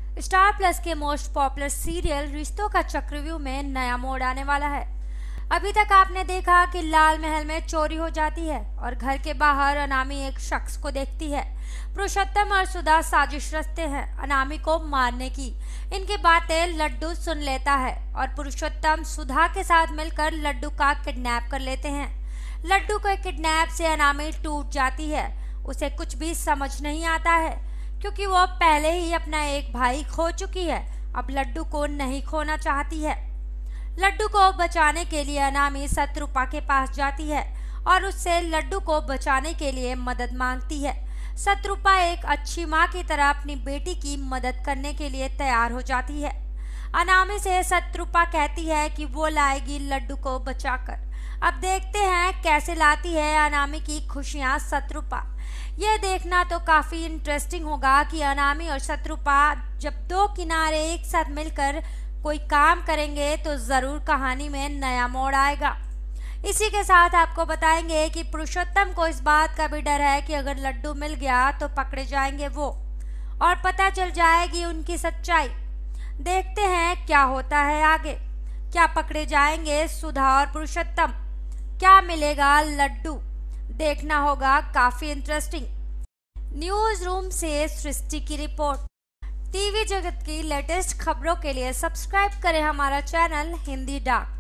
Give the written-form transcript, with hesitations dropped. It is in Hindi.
स्टार प्लस के most popular serial Rishton Ka चक्रव्यूह में नया मोड़ आने वाला है। अभी तक आपने देखा कि लाल महल में चोरी हो जाती है और घर के बाहर अनामी एक शख्स को देखती है। पुरुषोत्तम और सुधा साजिश रचते हैं अनामी को मारने की। इनकी बातें लड्डू सुन लेता है और पुरुषोत्तम सुधा के साथ मिलकर लड्डू का किडनैप कर लेते हैं। लड्डू के किडनैप से अनामी टूट जाती है। उसे कुछ भी समझ नहीं आता है क्योंकि वो पहले ही अपना एक भाई खो चुकी है। अब लड्डू को नहीं खोना चाहती है। लड्डू को बचाने के लिए अनामी शत्रुपा के पास जाती है और उससे लड्डू को बचाने के लिए मदद मांगती है। शत्रुपा एक अच्छी माँ की तरह अपनी बेटी की मदद करने के लिए तैयार हो जाती है। अनामी से शत्रुपा कहती है कि वो लाएगी लड्डू को बचाकर। अब देखते हैं कैसे लाती है अनामी की खुशियाँ शत्रुपा। यह देखना तो काफ़ी इंटरेस्टिंग होगा कि अनामी और शत्रुपा जब दो किनारे एक साथ मिलकर कोई काम करेंगे तो ज़रूर कहानी में नया मोड़ आएगा। इसी के साथ आपको बताएंगे कि पुरुषोत्तम को इस बात का भी डर है कि अगर लड्डू मिल गया तो पकड़े जाएंगे वो और पता चल जाएगी उनकी सच्चाई। देखते हैं क्या होता है आगे। क्या पकड़े जाएंगे सुधा और पुरुषोत्तम? क्या मिलेगा लड्डू? देखना होगा काफ़ी इंटरेस्टिंग। न्यूज़ रूम से सृष्टि की रिपोर्ट। टीवी जगत की लेटेस्ट खबरों के लिए सब्सक्राइब करें हमारा चैनल हिंदी डाक।